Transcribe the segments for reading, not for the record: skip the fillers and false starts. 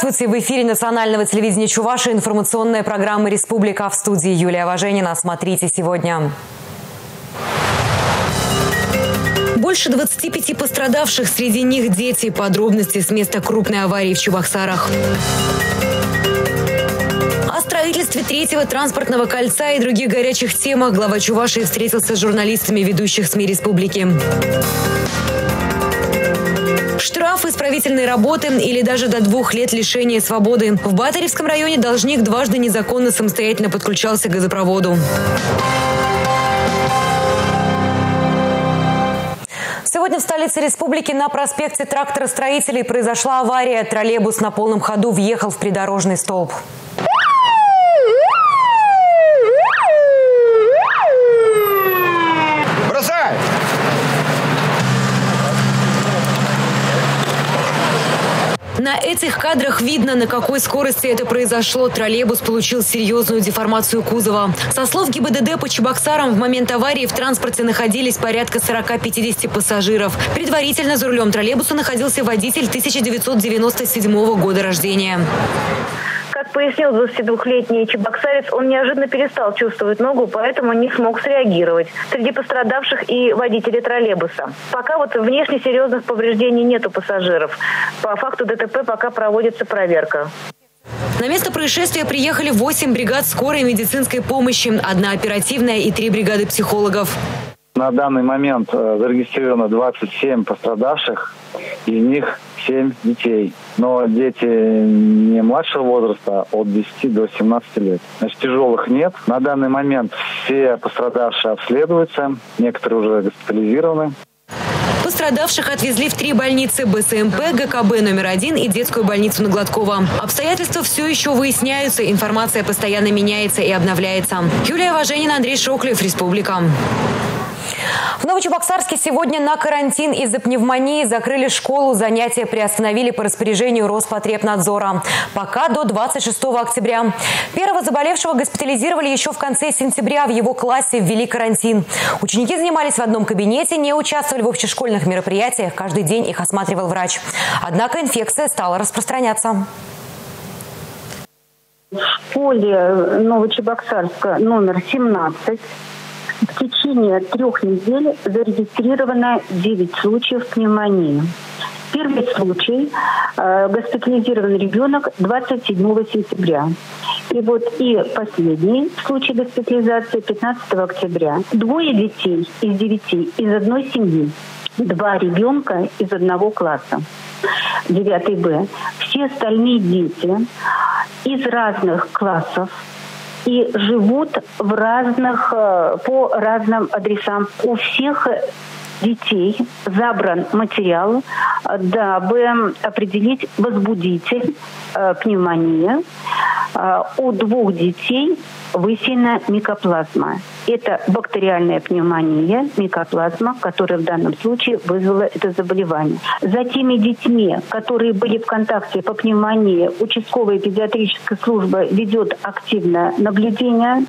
Здравствуйте! В эфире национального телевидения Чувашии информационная программа «Республика». В студии Юлия Важенина. Смотрите сегодня. Больше 25 пострадавших, среди них дети. Подробности с места крупной аварии в Чебоксарах. О строительстве третьего транспортного кольца и других горячих темах глава Чувашии встретился с журналистами ведущих СМИ республики. Штраф, исправительные работы или даже до 2 лет лишения свободы. В Батаревском районе должник дважды незаконно самостоятельно подключался к газопроводу. Сегодня в столице республики на проспекте Тракторостроителей произошла авария. Троллейбус на полном ходу въехал в придорожный столб. Бросай! На этих кадрах видно, на какой скорости это произошло. Троллейбус получил серьезную деформацию кузова. Со слов ГИБДД по Чебоксарам, в момент аварии в транспорте находились порядка 40-50 пассажиров. Предварительно за рулем троллейбуса находился водитель 1997 года рождения. Как пояснил 22-летний чебоксарец, он неожиданно перестал чувствовать ногу, поэтому не смог среагировать. Среди пострадавших и водители троллейбуса. Пока вот внешне серьезных повреждений нет у пассажиров. По факту ДТП пока проводится проверка. На место происшествия приехали 8 бригад скорой медицинской помощи, 1 оперативная и 3 бригады психологов. На данный момент зарегистрировано 27 пострадавших, из них 7 детей. Но дети не младшего возраста, от 10 до 17 лет. Значит, тяжелых нет. На данный момент все пострадавшие обследуются, некоторые уже госпитализированы. Пострадавших отвезли в 3 больницы: БСМП, ГКБ номер 1 и детскую больницу на Гладкова. Обстоятельства все еще выясняются, информация постоянно меняется и обновляется. Юлия Важенина, Андрей Шоклев, Республика. В Новочебоксарске сегодня на карантин из-за пневмонии закрыли школу. Занятия приостановили по распоряжению Роспотребнадзора. Пока до 26 октября. Первого заболевшего госпитализировали еще в конце сентября. В его классе ввели карантин. Ученики занимались в одном кабинете, не участвовали в общешкольных мероприятиях. Каждый день их осматривал врач. Однако инфекция стала распространяться. В школе Новочебоксарска номер 17 в течение 3 недель зарегистрировано 9 случаев пневмонии. Первый случай госпитализирован ребенок 27 сентября. И последний случай госпитализации 15 октября. 2 детей из 9 из одной семьи. 2 ребенка из одного класса. 9 Б. Все остальные дети из разных классов и живут в по разным адресам. У всех детей забран материал, дабы определить возбудитель пневмонии. У 2 детей высеяна микоплазма. Это бактериальная пневмония, микоплазма, которая в данном случае вызвала это заболевание. За теми детьми, которые были в контакте по пневмонии, участковая педиатрическая служба ведет активное наблюдение.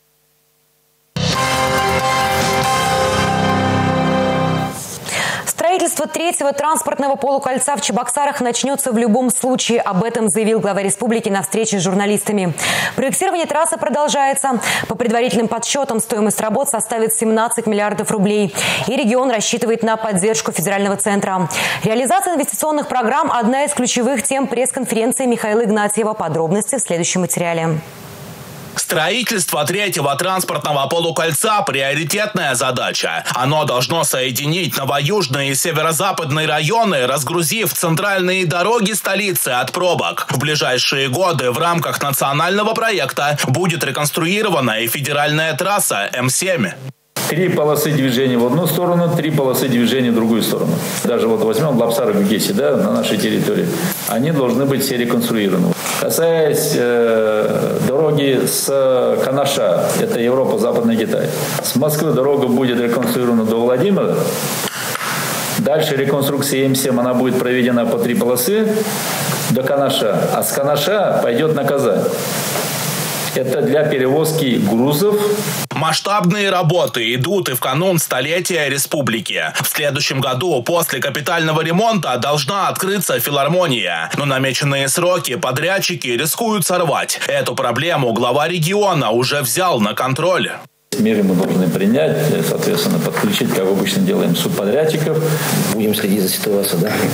Строительство третьего транспортного полукольца в Чебоксарах начнется в любом случае. Об этом заявил глава республики на встрече с журналистами. Проектирование трассы продолжается. По предварительным подсчетам, стоимость работ составит 17 миллиардов рублей. И регион рассчитывает на поддержку федерального центра. Реализация инвестиционных программ – одна из ключевых тем пресс-конференции Михаила Игнатьева. Подробности в следующем материале. Строительство третьего транспортного полукольца – приоритетная задача. Оно должно соединить новоюжные и северо-западные районы, разгрузив центральные дороги столицы от пробок. В ближайшие годы в рамках национального проекта будет реконструирована и федеральная трасса М7. 3 полосы движения в одну сторону, 3 полосы движения в другую сторону. Даже возьмем Лапсары в Гесе, на нашей территории. Они должны быть все реконструированы. Касаясь дороги с Канаша, это Европа, Западный Китай. С Москвы дорога будет реконструирована до Владимира. Дальше реконструкция М7, она будет проведена по 3 полосы до Канаша. А с Канаша пойдет на Казань. Это для перевозки грузов. Масштабные работы идут и в канун столетия республики. В следующем году после капитального ремонта должна открыться филармония. Но намеченные сроки подрядчики рискуют сорвать. Эту проблему глава региона уже взял на контроль. Меры мы должны принять, соответственно, подключить, как обычно делаем, субподрядчиков. Будем следить за ситуацией, да?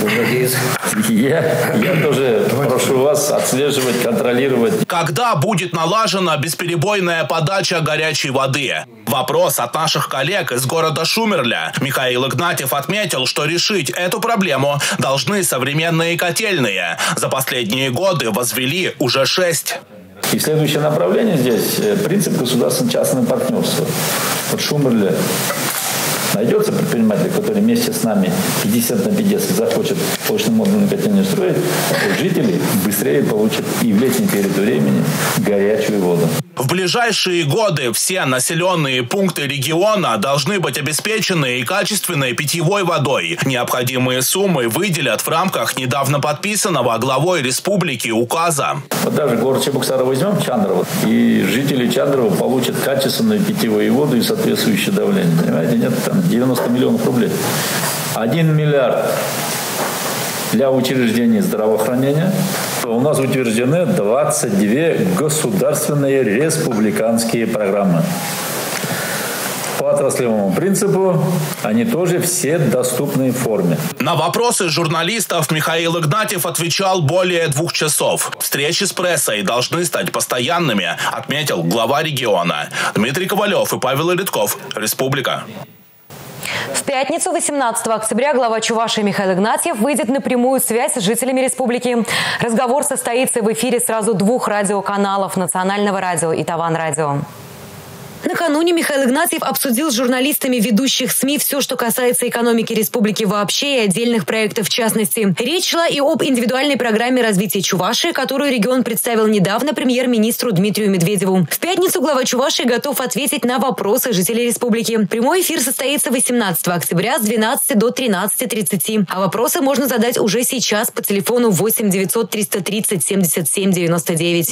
Я тоже прошу вас отслеживать, контролировать. Когда будет налажена бесперебойная подача горячей воды? Вопрос от наших коллег из города Шумерля. Михаил Игнатьев отметил, что решить эту проблему должны современные котельные. За последние годы возвели уже 6. И следующее направление здесь – принцип государственно-частного партнерства. Вот Шумерле найдется предприниматель, который вместе с нами 50/50 захочет мощно-модульную котельную строить, жители быстрее получат и в летний период времени горячую воду. В ближайшие годы все населенные пункты региона должны быть обеспечены и качественной питьевой водой. Необходимые суммы выделят в рамках недавно подписанного главой республики указа. Вот даже город Чебоксары возьмем, Чандрово, и жители Чандрова получат качественную питьевую воду и соответствующее давление. Понимаете, нет, там 90 миллионов рублей. 1 миллиард для учреждений здравоохранения. У нас утверждены 22 государственные республиканские программы. По отраслевому принципу они тоже все доступны в форме. На вопросы журналистов Михаил Игнатьев отвечал более 2 часов. Встречи с прессой должны стать постоянными, отметил глава региона. Дмитрий Ковалев и Павел Редков. Республика. В пятницу, 18 октября, глава Чувашии Михаил Игнатьев выйдет на прямую связь с жителями республики. Разговор состоится в эфире сразу 2 радиоканалов – Национального радио и Таван радио. Накануне Михаил Игнатьев обсудил с журналистами ведущих СМИ все, что касается экономики республики вообще и отдельных проектов в частности. Речь шла и об индивидуальной программе развития Чувашии, которую регион представил недавно премьер-министру Дмитрию Медведеву. В пятницу глава Чувашии готов ответить на вопросы жителей республики. Прямой эфир состоится 18 октября с 12 до 13:30. А вопросы можно задать уже сейчас по телефону 8 900 330 77 99.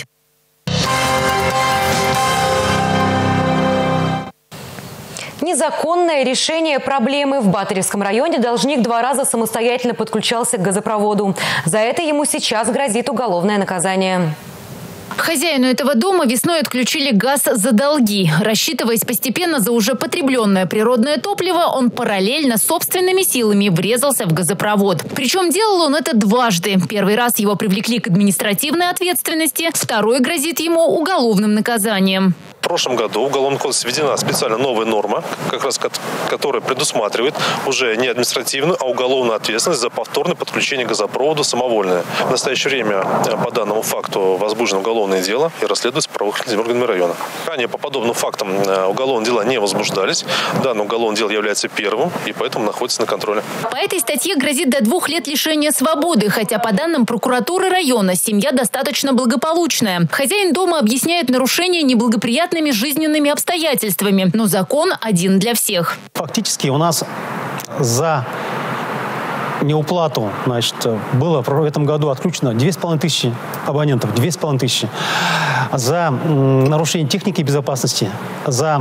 Незаконное решение проблемы. В Батыревском районе должник 2 раза самостоятельно подключался к газопроводу. За это ему сейчас грозит уголовное наказание. Хозяину этого дома весной отключили газ за долги. Рассчитываясь постепенно за уже потребленное природное топливо, он параллельно собственными силами врезался в газопровод. Причем делал он это дважды. Первый раз его привлекли к административной ответственности, второй грозит ему уголовным наказанием. В прошлом году в Уголовном кодексе введена специально новая норма, как раз которая предусматривает уже не административную, а уголовную ответственность за повторное подключение к газопроводу самовольное. В настоящее время по данному факту возбуждено уголовное дело и расследуется правоохранительными органами района. Ранее по подобным фактам уголовные дела не возбуждались. Данное уголовное дело является первым и поэтому находится на контроле. По этой статье грозит до 2 лет лишения свободы, хотя по данным прокуратуры района семья достаточно благополучная. Хозяин дома объясняет нарушение неблагоприятными жизненными обстоятельствами, но закон один для всех. Фактически у нас за неуплату, было в этом году отключено 2500 абонентов, 2500. За нарушение техники безопасности, за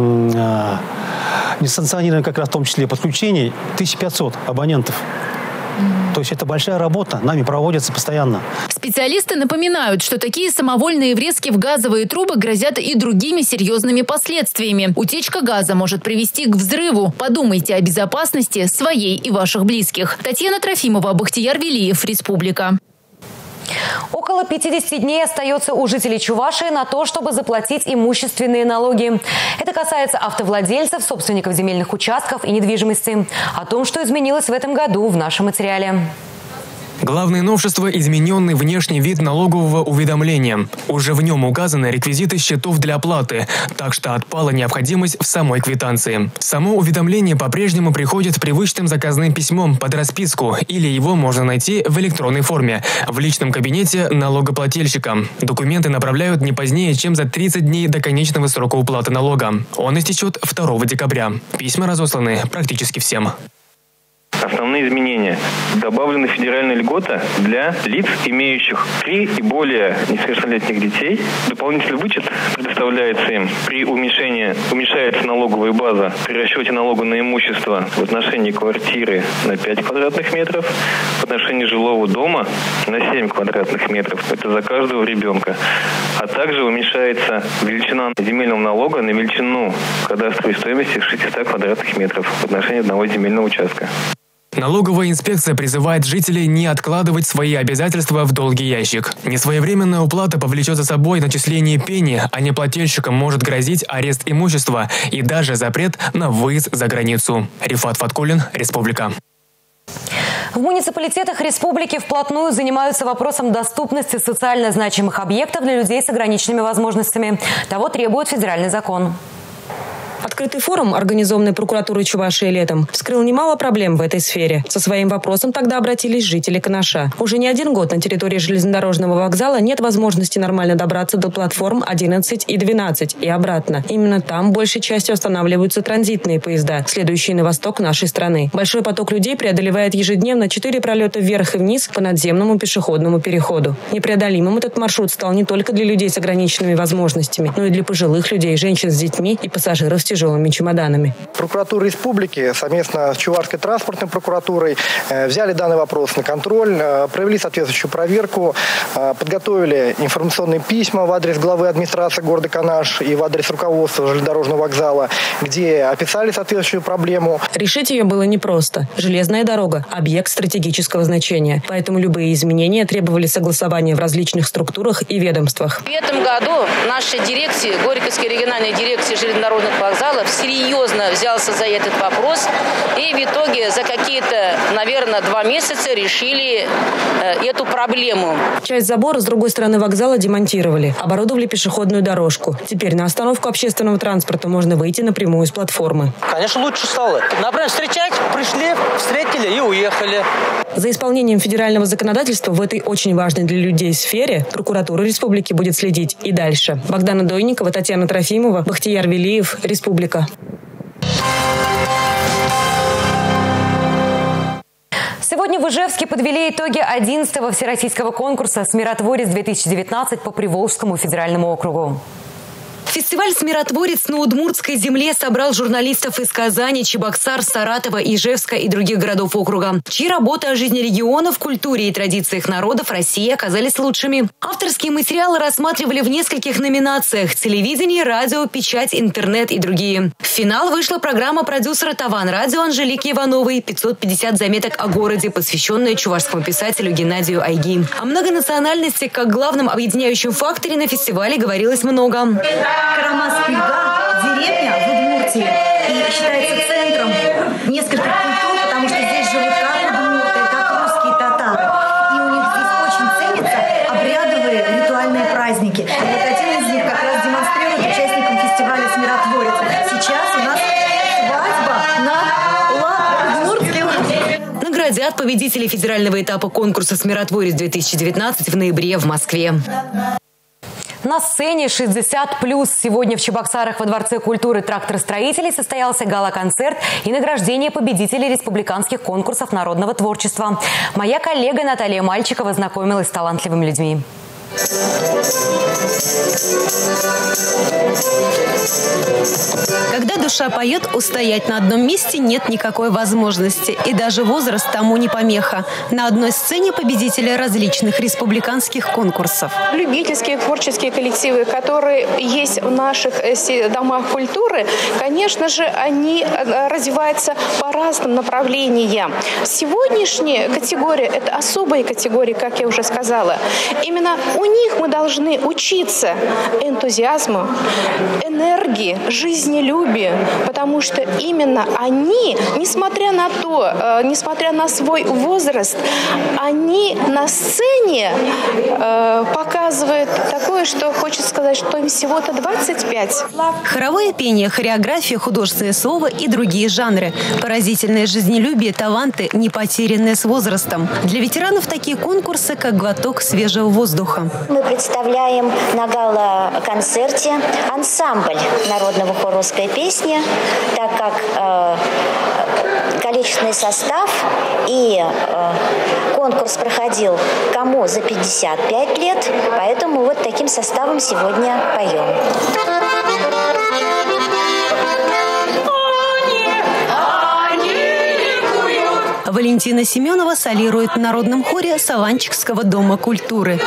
несанкционированное как раз в том числе подключение 1500 абонентов. То есть это большая работа, нами проводится постоянно. Специалисты напоминают, что такие самовольные врезки в газовые трубы грозят и другими серьезными последствиями. Утечка газа может привести к взрыву. Подумайте о безопасности своей и ваших близких. Татьяна Трофимова, Бахтияр Велиев, Республика. Около 50 дней остается у жителей Чувашии на то, чтобы заплатить имущественные налоги. Это касается автовладельцев, собственников земельных участков и недвижимости. О том, что изменилось в этом году, в нашем материале. Главное новшество – измененный внешний вид налогового уведомления. Уже в нем указаны реквизиты счетов для оплаты, так что отпала необходимость в самой квитанции. Само уведомление по-прежнему приходит привычным заказным письмом под расписку, или его можно найти в электронной форме, в личном кабинете налогоплательщика. Документы направляют не позднее, чем за 30 дней до конечного срока уплаты налога. Он истечет 2 декабря. Письма разосланы практически всем. основные изменения. Добавлена федеральная льгота для лиц, имеющих 3 и более несовершеннолетних детей. Дополнительный вычет предоставляется им при уменьшается налоговая база при расчете налога на имущество в отношении квартиры на 5 квадратных метров, в отношении жилого дома на 7 квадратных метров. Это за каждого ребенка. А также уменьшается величина земельного налога на величину кадастровой стоимости 600 квадратных метров в отношении одного земельного участка. Налоговая инспекция призывает жителей не откладывать свои обязательства в долгий ящик. Несвоевременная уплата повлечет за собой начисление пени, а неплательщикам может грозить арест имущества и даже запрет на выезд за границу. Рифат Фаткуллин, Республика. В муниципалитетах республики вплотную занимаются вопросом доступности социально значимых объектов для людей с ограниченными возможностями. Того требует федеральный закон. Открытый форум, организованный прокуратурой Чувашии летом, вскрыл немало проблем в этой сфере. Со своим вопросом тогда обратились жители Канаша. Уже не один год на территории железнодорожного вокзала нет возможности нормально добраться до платформ 11 и 12 и обратно. Именно там большей частью останавливаются транзитные поезда, следующие на восток нашей страны. Большой поток людей преодолевает ежедневно 4 пролета вверх и вниз по надземному пешеходному переходу. Непреодолимым этот маршрут стал не только для людей с ограниченными возможностями, но и для пожилых людей, женщин с детьми и пассажиров с тяжелыми чемоданами. Прокуратура республики совместно с Чувашской транспортной прокуратурой взяли данный вопрос на контроль, провели соответствующую проверку, подготовили информационные письма в адрес главы администрации города Канаш и в адрес руководства железнодорожного вокзала, где описали соответствующую проблему. Решить ее было непросто. Железная дорога – объект стратегического значения. Поэтому любые изменения требовали согласования в различных структурах и ведомствах. В этом году наша дирекция, Горьковская региональная дирекция железнодорожных вокзалов, серьезно взялся за этот вопрос и в итоге за какие-то, наверное, 2 месяца решили эту проблему. Часть забора с другой стороны вокзала демонтировали, оборудовали пешеходную дорожку. Теперь на остановку общественного транспорта можно выйти напрямую с платформы. Конечно, лучше стало. Например, встречать пришли, встретили и уехали. За исполнением федерального законодательства в этой очень важной для людей сфере прокуратура республики будет следить и дальше. Богдана Дойникова, Татьяна Трофимова, Бахтияр Велиев, Республика. Сегодня в Ижевске подвели итоги 11-го всероссийского конкурса «Смиротворец-2019» по Приволжскому федеральному округу. Фестиваль «Смиротворец» на Удмуртской земле собрал журналистов из Казани, Чебоксар, Саратова, Ижевска и других городов округа, чьи работы о жизни регионов, культуре и традициях народов России оказались лучшими. Авторские материалы рассматривали в нескольких номинациях – телевидение, радио, печать, интернет и другие. В финал вышла программа продюсера Таван Радио Анжелики Ивановой «550 заметок о городе», посвященная чувашскому писателю Геннадию Айги. О многонациональности как главном объединяющем факторе на фестивале говорилось много. Карамас-Пига, деревня в Удмуртии, и считается центром нескольких культур, потому что здесь живут как удмурты, как русские татары. И у них здесь очень ценятся обрядовые ритуальные праздники. И вот один из них как раз демонстрирует участникам фестиваля «Смиротворец». Сейчас у нас свадьба на удмуртском. Наградят победителей федерального этапа конкурса «Смиротворец-2019» в ноябре в Москве. На сцене 60+. Сегодня в Чебоксарах во Дворце культуры тракторостроителей состоялся гала-концерт и награждение победителей республиканских конкурсов народного творчества. Моя коллега Наталья Мальчикова знакомилась с талантливыми людьми. Когда душа поет, устоять на одном месте нет никакой возможности. И даже возраст тому не помеха. На одной сцене победители различных республиканских конкурсов. Любительские творческие коллективы, которые есть в наших домах культуры, конечно же, они развиваются по разным направлениям. Сегодняшняя категория – это особая категория, как я уже сказала. Именно у них мы должны учиться энтузиазму, энергии, жизнелюбию, потому что именно они, несмотря на то, несмотря на свой возраст, они на сцене показывает такое, что хочет сказать, что им всего-то 25. Хоровое пение, хореография, художественное слово и другие жанры. Поразительное жизнелюбие, таланты, не потерянные с возрастом. Для ветеранов такие конкурсы, как глоток свежего воздуха. Мы представляем на гала-концерте ансамбль народного хора «Русская песня», так как количественный состав и конкурс проходил кому за 55 лет, поэтому вот таким составом сегодня поем. Валентина Семенова солирует в народном хоре Саванчикского дома культуры.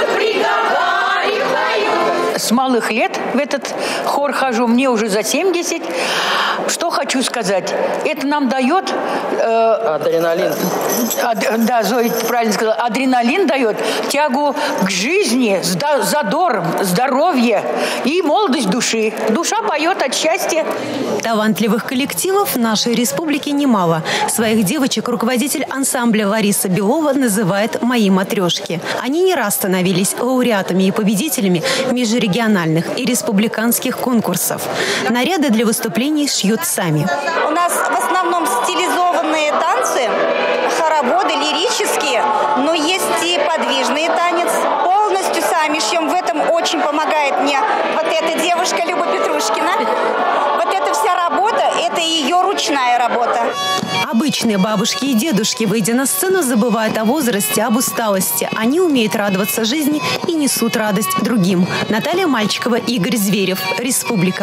С малых лет в этот хор хожу, мне уже за 70. Что хочу сказать? Это нам дает... адреналин. Да, Зоя правильно сказала. Адреналин дает тягу к жизни, задор, здоровье и молодость души. Душа поет от счастья. Талантливых коллективов в нашей республике немало. Своих девочек руководитель ансамбля Лариса Белова называет «мои матрешки». Они не раз становились лауреатами и победителями межрегиональных и республиканских конкурсов. Наряды для выступлений шьют сами. У нас в основном стилизованные танцы, хороводы, лирические, но есть и подвижный танец. Полностью сами шьем. В этом очень помогает мне вот эта девушка Люба Петрушкина. Вот эта вся работа, это ее ручная работа. Обычные бабушки и дедушки, выйдя на сцену, забывают о возрасте, об усталости. Они умеют радоваться жизни и несут радость другим. Наталья Мальчикова, Игорь Зверев. Республика.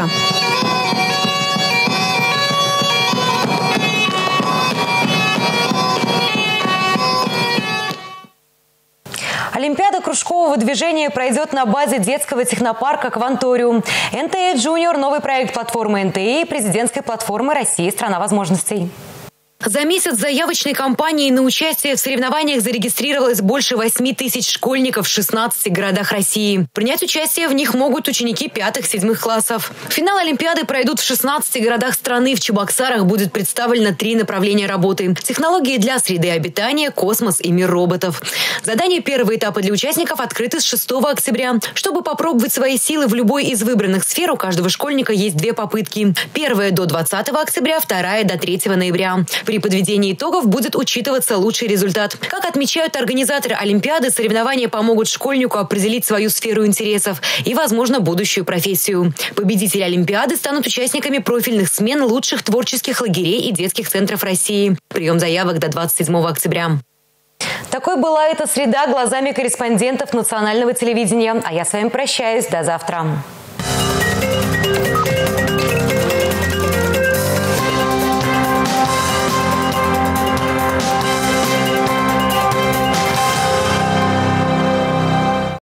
Олимпиада кружкового движения пройдет на базе детского технопарка «Кванториум». НТЭ Junior – новый проект платформы НТЭ и президентской платформы «Россия – страна возможностей». За месяц заявочной кампании на участие в соревнованиях зарегистрировалось больше 8 тысяч школьников в 16 городах России. Принять участие в них могут ученики 5-7 классов. Финал Олимпиады пройдут в 16 городах страны. В Чебоксарах будет представлено 3 направления работы. Технологии для среды обитания, космос и мир роботов. Задания первого этапа для участников открыты с 6 октября. Чтобы попробовать свои силы в любой из выбранных сфер, у каждого школьника есть 2 попытки. Первая до 20 октября, вторая до 3 ноября. При подведении итогов будет учитываться лучший результат. Как отмечают организаторы Олимпиады, соревнования помогут школьнику определить свою сферу интересов и, возможно, будущую профессию. Победители Олимпиады станут участниками профильных смен лучших творческих лагерей и детских центров России. Прием заявок до 27 октября. Такой была эта среда глазами корреспондентов национального телевидения. А я с вами прощаюсь. До завтра.